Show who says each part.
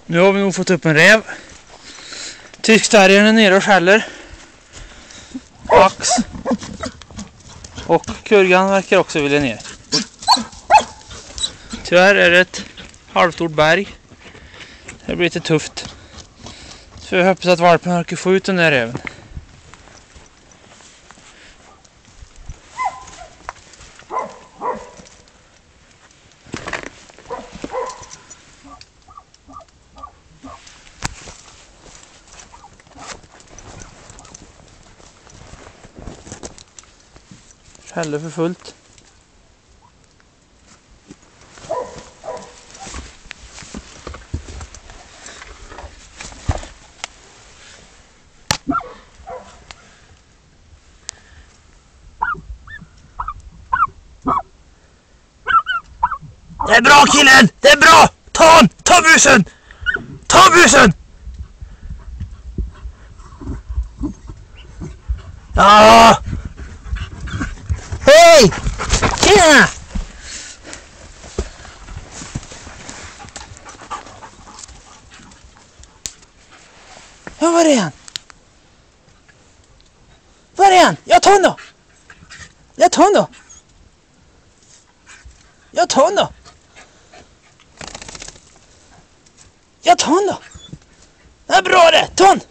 Speaker 1: Nu har vi nog fått upp en räv. Tyskterriern är nere och skäller. Ax. Och kurgan verkar också vilja ner. Tyvärr är det ett halvstort berg. Det blir lite tufft. Så jag hoppas att valpen orkar få ut den där räven. Skäller för fullt.
Speaker 2: Det är bra killen! Det är bra! Ta busen! Ta busen! Ja! Hej! Tjena!
Speaker 1: Ja, var är han? Var är han? Jag tar honom då! Jag tar honom då! Jag tar honom då! Jag tar honom då! Det är bra det! Ta honom!